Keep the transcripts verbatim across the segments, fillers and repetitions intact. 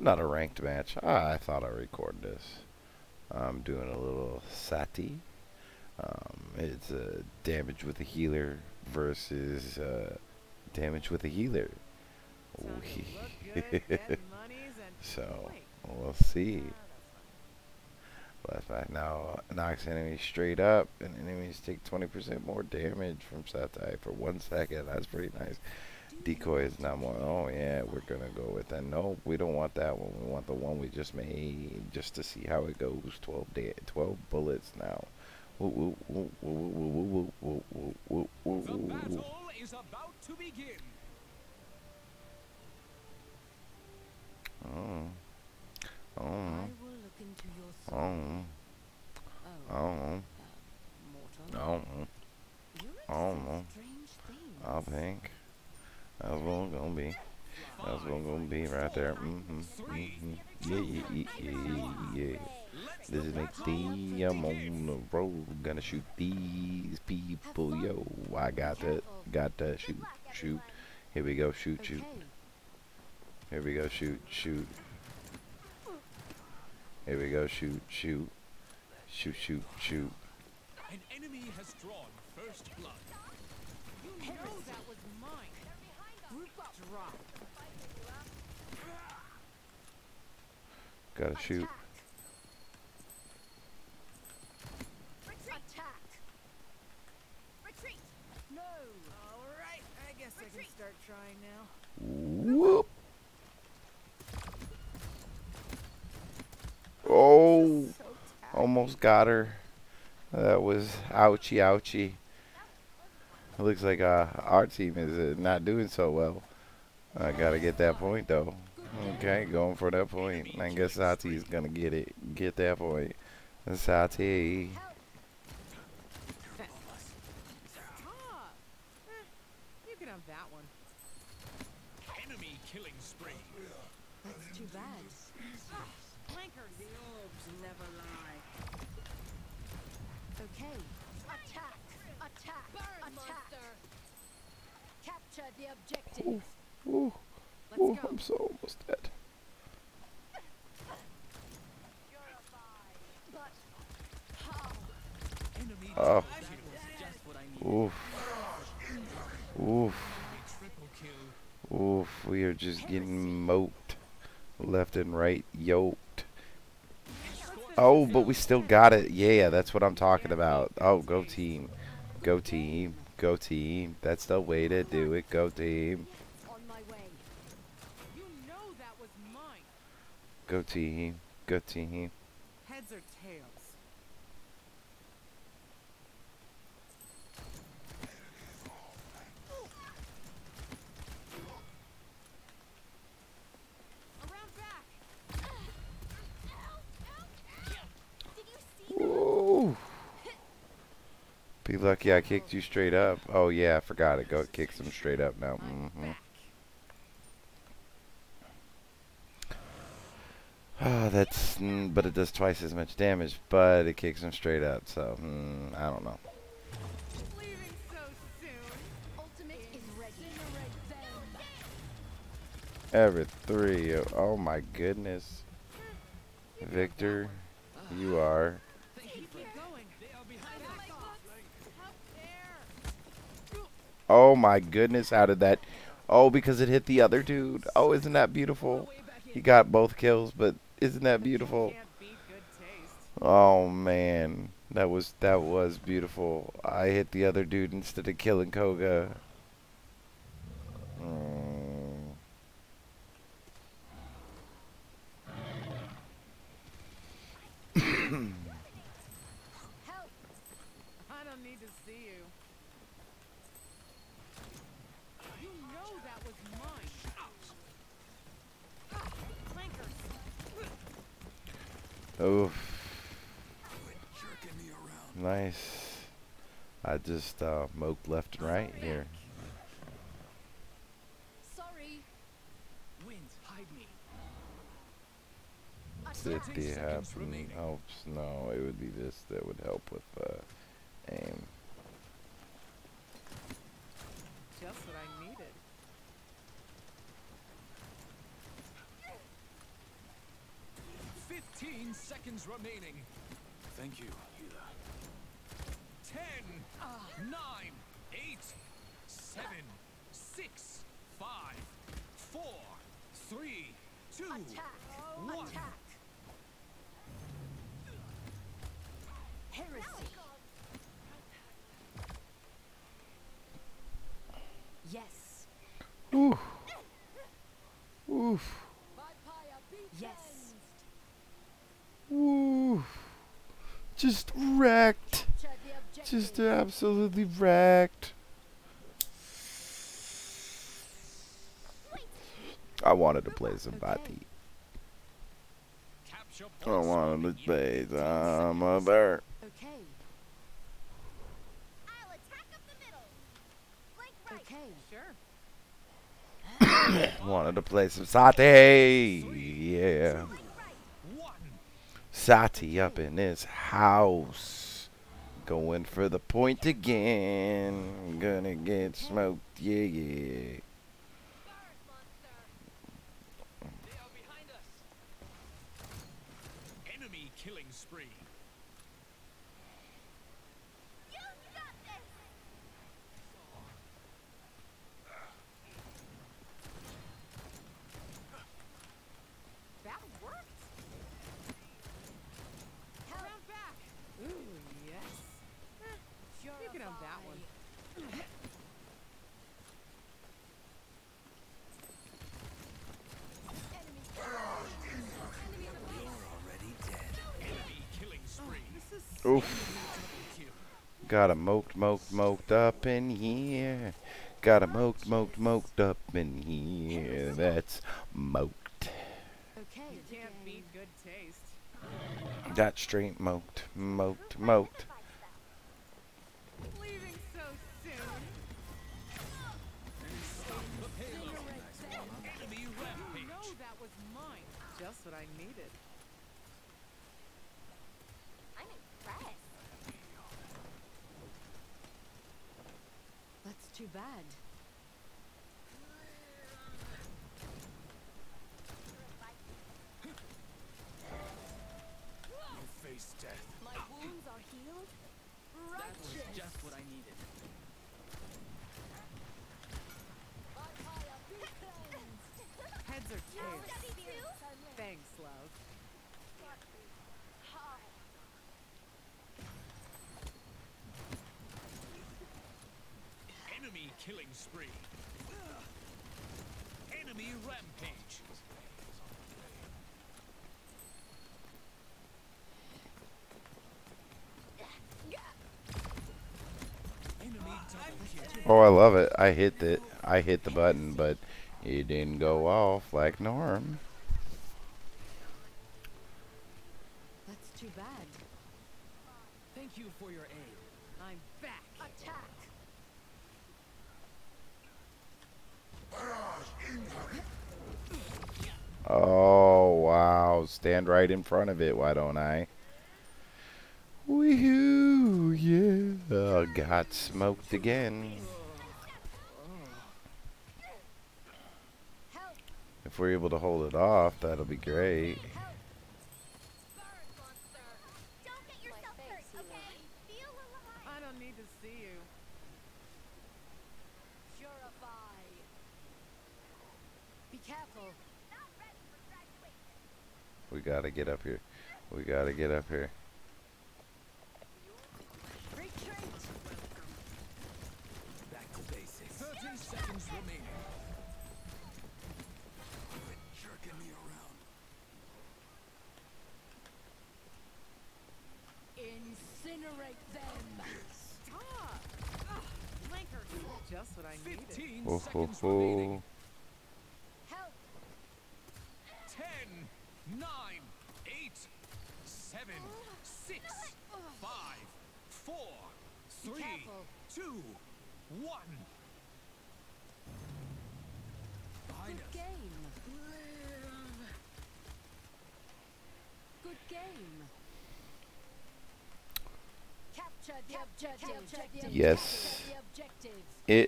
Not a ranked match. Ah, I thought I recorded this. I'm doing a little Sati. Um, it's uh, damage with a healer versus uh, damage with a healer. So we'll see. Left back now knocks enemies straight up, and enemies take twenty percent more damage from Satai for one second. That's pretty nice. Decoy is not more. Oh yeah, we're gonna go with that. No, we don't want that one. We want the one we just made, just to see how it goes. twelve da twelve bullets now. Woo, woo, woo, woo, woo, woo, woo, woo, woo, The woo. battle is about to begin. Oh, oh, I will look into your soul. oh, Oh, oh, uh, mortal. oh, You're oh, into oh. some strange things. I think that's what it's gonna be. That's what it's gonna be right there. Mm-hmm. Mm-hmm. Yeah, yeah, yeah, yeah, yeah. Let's This the is battle McD. I'm on begin. the road. Gonna shoot these people. Yo, I got that. Got that. Shoot, shoot. Here we go. Shoot, shoot. Okay. Here we go. Shoot, shoot. Here we go. Shoot, shoot. Shoot, shoot, shoot. An enemy has drawn first blood. You know that was mine. Group up. Drop. Gotta shoot. Attack. Retreat. No. All right. I guess I can start trying now. Whoop. Oh, So tired. almost got her. That was ouchie, ouchie. It looks like uh, our team is uh, not doing so well. I gotta get that point though. Okay, going for that point. I guess Sati is gonna get it. Get that point. Sati. Stop. Eh, you can have that one. Enemy killing spree. That's too bad. Flankers. The orbs never lie. Okay. Attack. Attack. Burn, Attack. monster. Capture the objective. Ooh, Let's ooh, go. I'm so almost dead. But how? Enemy Oh. double kill. Just what I need. Oof. Oof. Triple kill. Oof. We are just getting moped. Left and right. Yoked. Oh, but we still got it. Yeah, that's what I'm talking about. Oh, go team. Go team. Go team. That's the way to do it. Go team. On my way. You know that was mine. Go team. Go team. Heads or tails? Around back. Ooh. Be lucky I kicked you straight up. Oh yeah, I forgot it. Go kicks him straight up now. Mm-hmm. Ah, that's mm, but it does twice as much damage, but it kicks him straight up. So mm, I don't know. Leaving so soon. Ultimate is ready. Incinerate them. Every three. Oh, oh my goodness, Victor, you are. Keep it going. They are behind us. Up there. Oh my goodness, how did that? Oh, because it hit the other dude. Oh, isn't that beautiful? He got both kills, but isn't that beautiful? Can't beat good taste. Oh man, that was that was beautiful. I hit the other dude instead of killing Koga. Mm. Help! I don't need to see you. You know that was mine. Ah, flankers. Oof, Jerking me around. nice. I just uh, moped left and right here. Sorry. Wind, hide me. Fifty happen helps. No, it would be this that would help with uh, aim. Just what I needed. Fifteen seconds remaining. Thank you, Hila. Ten, nine, eight, seven, six, five, four, three, two, Attack! one. Attack! Heresy! Yes! Oof. Oof. Yes! Oof. Just wrecked. Capture the objective. Just absolutely wrecked. I wanted to play Sabati. Capture I points wanted remaining. to play some other. Okay, I'll attack up the middle. Flank right. okay. Sure. Wanted to play some Sati. Yeah. One. Sati up in this house. Going for the point again. Gonna get smoked. Yeah, yeah. They are behind us. Enemy killing spree. You got this. That worked. Round back. Ooh, yes. You can have that one. Enemy killing spree. This is Oof. Kill. Got a moked, moked, moked up in here. Got a moked, moked, moked up in here. That's moked. Okay. You can't beat good taste. Got straight moked, moked, moked. Leaving so soon. The payload. Enemy No, rampage. that was mine. Just what I needed. I'm impressed. That's too bad. You face death. My wounds are healed. That was just what I needed. Heads or tails? Thanks, love. Enemy killing spree. Enemy rampage. Enemy double kill. Oh, I love it. I hit it. I hit the button, but it didn't go off like norm. That's too bad. Thank you for your aid. I'm back. Attack! Oh, wow. Stand right in front of it, why don't I? Wee-hoo, yeah. Got smoked again. Help! If we're able to hold it off, that'll be great. Help! Don't get yourself My hurt, face, okay? Feel alive. I don't need to see you. Purify! Be careful! Not ready for graduation. We gotta get up here. We gotta get up here. Retreat! Back to basics. Thirty seconds remaining. Quit jerking me around. Incinerate them! Stop. Ugh, Flankers. Just what I needed. Fifteen Oh, ho, seconds remaining. ho. Help! Ten, nine, eight, seven, six, five, four, Be three, careful. two, one. Behind Good us. game! Good game! Capture the objective! Capture the objective! Yes. The objective! It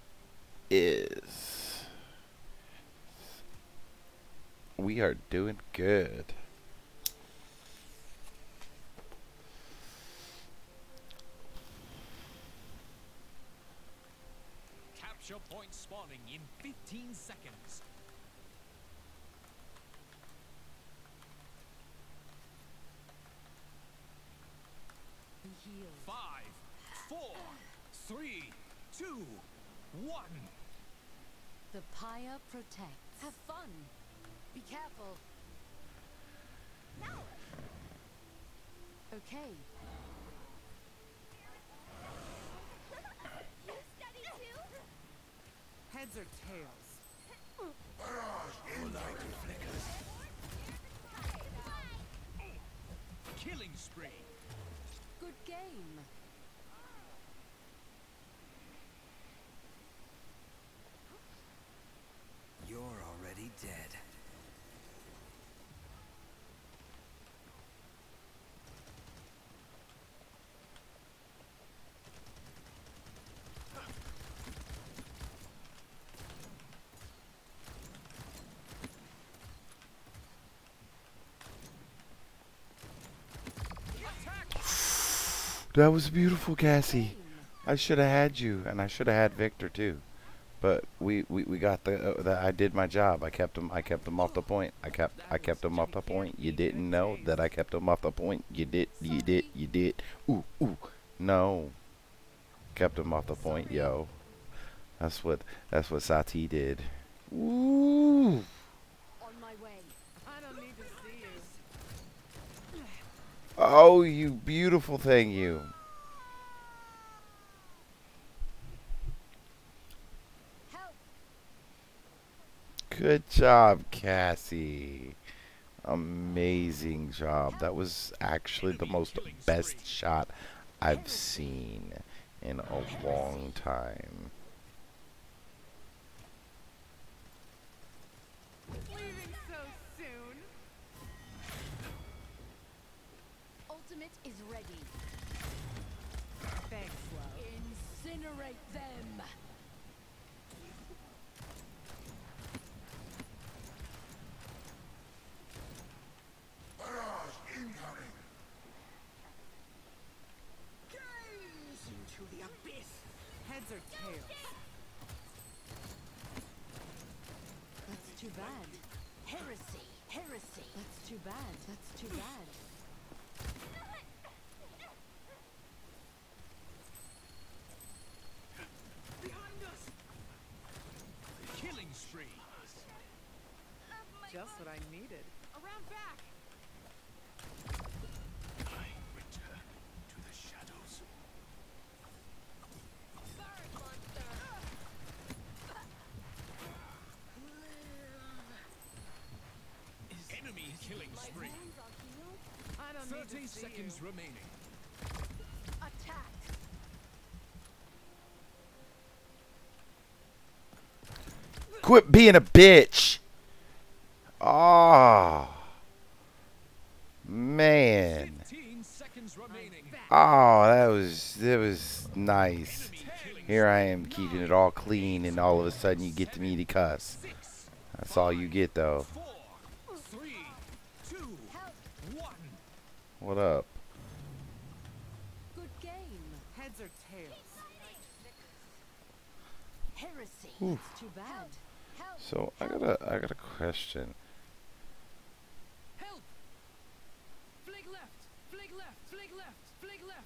is. We are doing good. spawning in fifteen seconds. Be healed. Five, four, three, two, one. The pyre protects. Have fun. Be careful. Okay. Heads or tails? Killing spree. Good game. You're already dead. That was beautiful, Cassie. I should have had you, and I should have had Victor too. But we, we, we got the, uh, the. I did my job. I kept him. I kept him off the point. I kept. I kept him off the point. You didn't know that I kept him off the point. You did. You did. You did. Ooh ooh. No. Kept him off the point, yo. That's what. That's what Sati did. Ooh. On my way. I don't need to see you. Oh, you beautiful thing, you. Help. Good job, Cassie. Amazing job. That was actually the most best shot I've seen in a long time. Leaving so soon? Ultimate is ready. Thanks, love. Incinerate them. Into the abyss. Heads or tails? That's too bad. Heresy. Heresy. That's too bad. That's too bad. Behind us. Killing spree. Just what I needed. Around back. I return to the shadows. Enemy killing spree. I don't need Thirty to see seconds you. remaining. Attack. Quit being a bitch. Ah. Man. Fifteen seconds remaining. Oh, that was that was nice. Enemy killing Here I am keeping it all clean, and all of a sudden you get to me to cuss. six, That's all you get, though. four, three, two, one. What up? Good game. Heads or tails? Heresy. Oof. That's too bad. Help. So I got a I got a question. Help! Flig left! Flig left! Flig left! Flig left!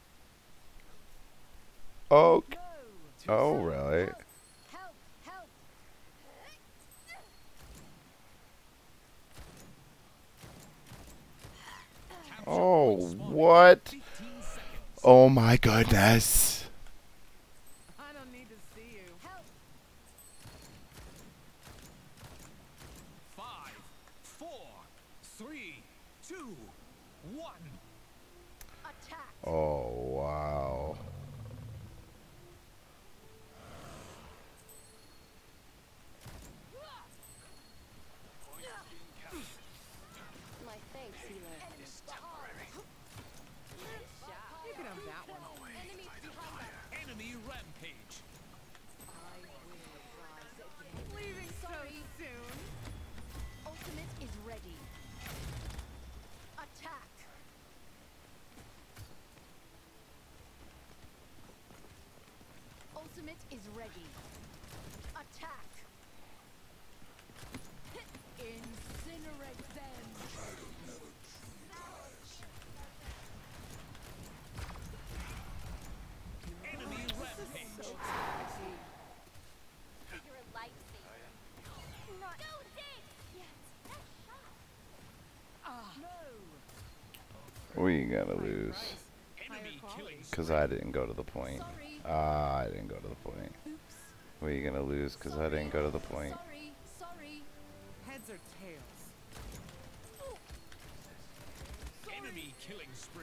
Oh, No. oh, really? Help. Help. Help. Oh, what? fifteen seconds. Oh my goodness. I don't need to see you. Help. Five, four, three, two, one. Attack. Oh, wow. My thanks, healer. You can have that one. Enemy behind us. Enemy rampage. I will rise again. Leaving Sorry. so soon? Ultimate is ready. Attack. Ultimate is ready. Attack. Incinerate them. Enemy rampage. So taxi. You're a lifesaver. Not no this yet. That shot. Ah. No. We gotta lose. Enemy killing Because I didn't go to the point. Sorry. Ah, I didn't go to the point. Oops. We gonna lose because I didn't go to the point. Sorry. Sorry. Heads or tails? Enemy killing spree.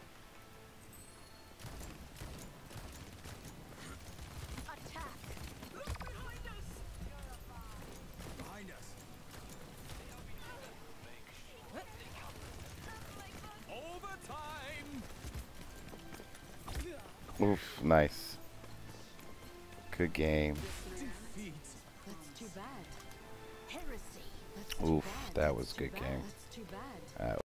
Attack. Behind us. Behind us. Overtime. Oof, nice. Good game. Defeat. That's too bad. Heresy. That's too Oof, bad. that That's was too good bad. game. That's too bad. That